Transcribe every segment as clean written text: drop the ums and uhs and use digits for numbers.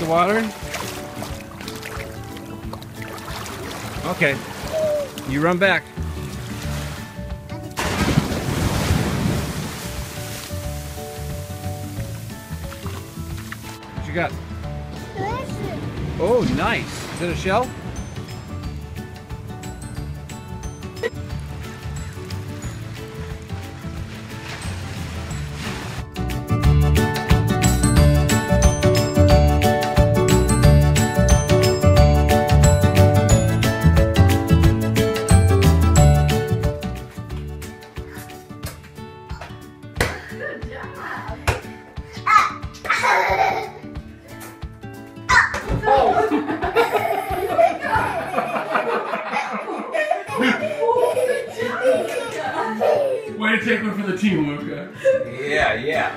the water? Okay. You run back. What you got? Oh, nice. Is it a shell? Way to take one for the team, Luca. Yeah, yeah.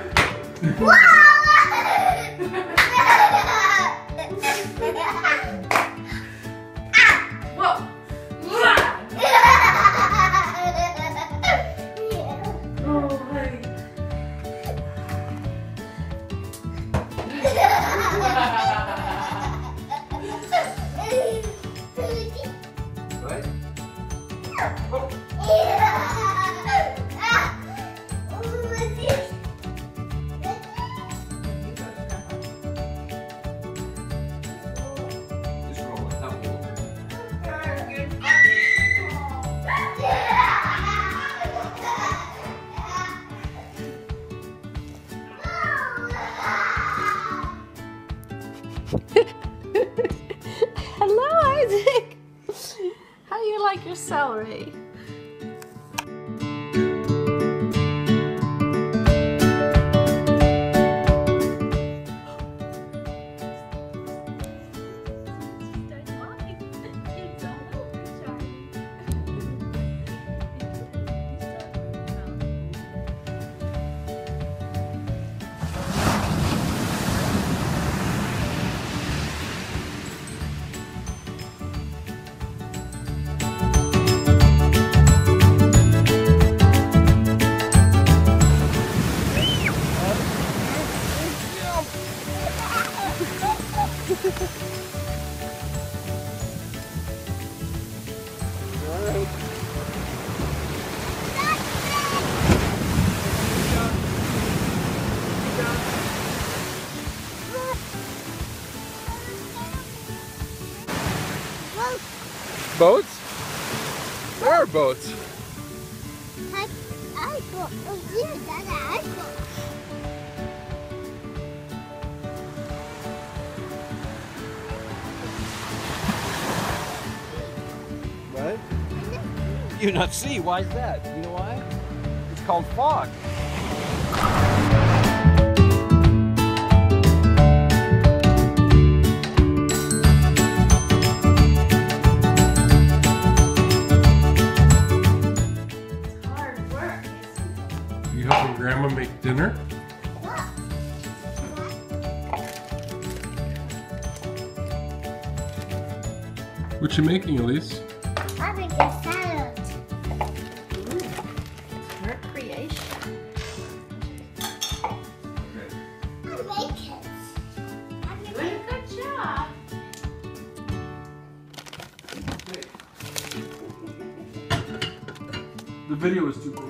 Hello, Isaac. How do you like your celery? Boats? There are boats. What? You not see? Why is that? You know why? It's called fog. You helping Grandma make dinner? What you making, Elise? I make a salad. Her creation. I make it. Doing a good job. The video was too cool.